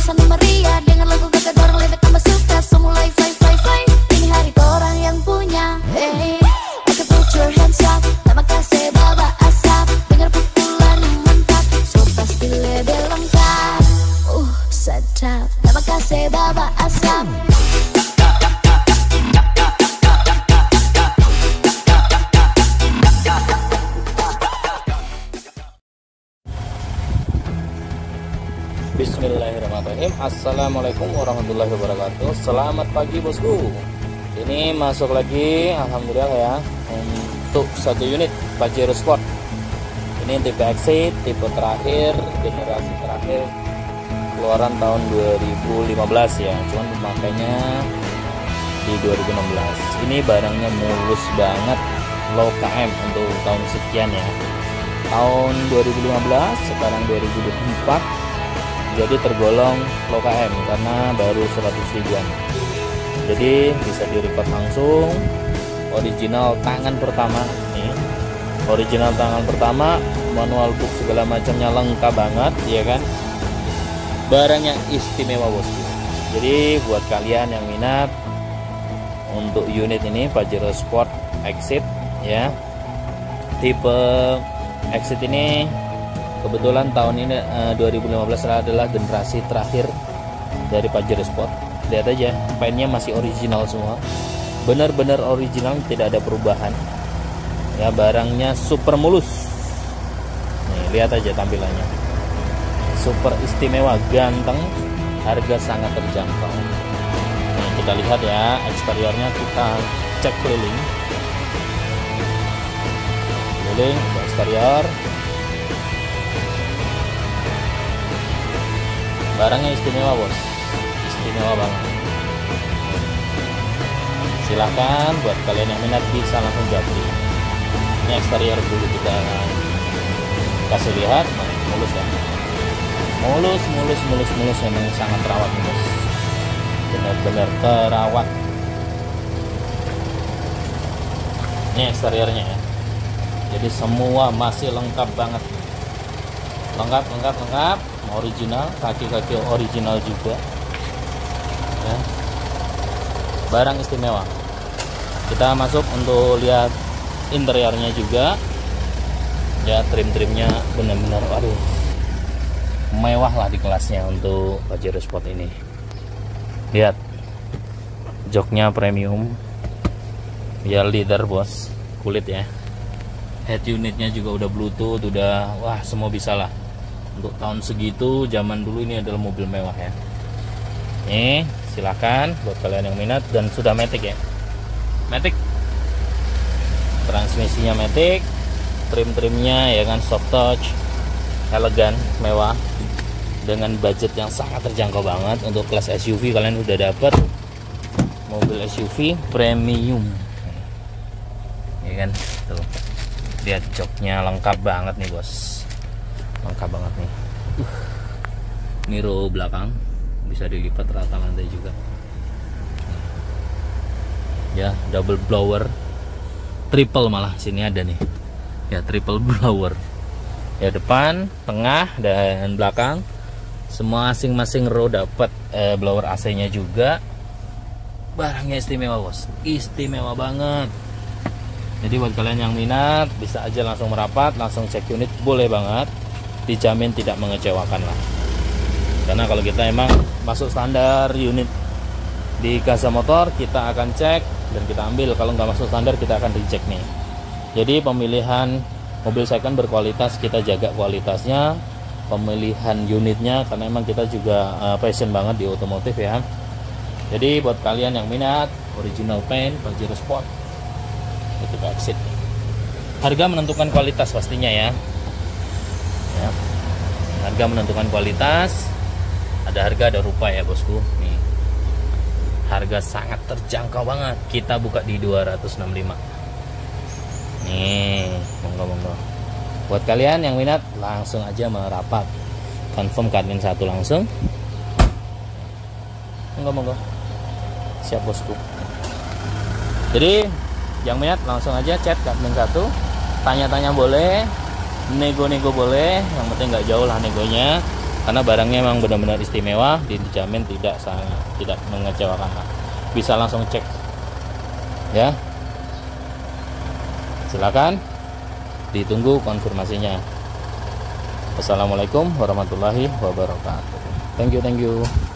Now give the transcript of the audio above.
suasana meriah, dengar lagu gagak dorong lebih tambah suka. So mulai fly fly fly, ini hari orang yang punya. Hey, oke put your hands up, nama kasih bawa asap, dengar pukulan yang mantap, so pasti lebih lengkap. Sedap, nama kasih bawa asap. Bismillahirrahmanirrahim. Assalamualaikum warahmatullahi wabarakatuh. Selamat pagi bosku. Ini masuk lagi, alhamdulillah ya, untuk satu unit Pajero Sport. Ini tipe Exit, tipe terakhir, generasi terakhir, keluaran tahun 2015 ya. Cuman pemakainya di 2016. Ini barangnya mulus banget, low KM untuk tahun sekian ya. Tahun 2015, sekarang 2024. Jadi tergolong low KM karena baru 100 ribuan. Jadi bisa di record langsung. Original tangan pertama nih. Original tangan pertama, manual book segala macamnya lengkap banget ya kan. Barangnya istimewa bosku. Jadi buat kalian yang minat untuk unit ini Pajero Sport Exit ya. Tipe Exit ini kebetulan tahun ini 2015 adalah generasi terakhir dari Pajero Sport. Lihat aja, pennya masih original semua, benar-benar original, tidak ada perubahan. Ya, barangnya super mulus. Nih, lihat aja tampilannya, super istimewa, ganteng, harga sangat terjangkau. Nah, kita lihat ya eksteriornya, kita cek keliling eksterior. Barangnya istimewa bos, istimewa banget. Silahkan buat kalian yang minat bisa langsung japri. Ini eksterior dulu kita kasih lihat. Nah, mulus ya, mulus, memang sangat terawat nih bos, benar-benar terawat. Ini eksteriornya ya, jadi semua masih lengkap banget, lengkap, original, kaki-kaki original juga ya. Barang istimewa. Kita masuk untuk lihat interiornya juga ya. Trim-trimnya benar-benar aduh, mewah lah di kelasnya untuk Pajero Sport ini. Lihat joknya premium ya, leather bos, kulit ya. Head unitnya juga udah Bluetooth, udah wah, semua bisa lah. Untuk tahun segitu, zaman dulu ini adalah mobil mewah ya. Nih, silahkan buat kalian yang minat, dan sudah matic ya. Matic, transmisinya matic, trim-trimnya ya kan soft touch, elegan, mewah, dengan budget yang sangat terjangkau banget. Untuk kelas SUV kalian udah dapet mobil SUV premium, ya kan. Tuh, lihat joknya lengkap banget nih bos. Lengkap banget nih. Miro belakang bisa dilipat rata lantai juga ya. Double blower, triple malah sini ada nih ya, triple blower ya. Depan, tengah, dan belakang semua masing-masing row dapat blower AC nya juga. Barangnya istimewa bos, istimewa banget. Jadi buat kalian yang minat bisa aja langsung merapat, langsung cek unit, boleh banget. Dijamin tidak mengecewakan lah, karena kalau kita emang masuk standar unit di Gaza Motor, kita akan cek dan kita ambil. Kalau nggak masuk standar, kita akan reject nih. Jadi pemilihan mobil second berkualitas, kita jaga kualitasnya, pemilihan unitnya, karena emang kita juga passion banget di otomotif ya. Jadi buat kalian yang minat original paint Pajero Sport itu Exit, harga menentukan kualitas pastinya ya. Ya, harga menentukan kualitas. Ada harga, ada rupa ya bosku. Nih, harga sangat terjangkau banget. Kita buka di 265. Nih, monggo. Buat kalian yang minat langsung aja merapat, confirm ke admin 1 langsung. Monggo. Siap bosku. Jadi yang minat langsung aja chat ke admin 1, tanya-tanya boleh, nego-nego boleh, yang penting nggak jauh lah negonya. karena barangnya memang benar-benar istimewa, dijamin tidak mengecewakan. Bisa langsung cek ya, silakan ditunggu konfirmasinya. Wassalamualaikum warahmatullahi wabarakatuh. Thank you.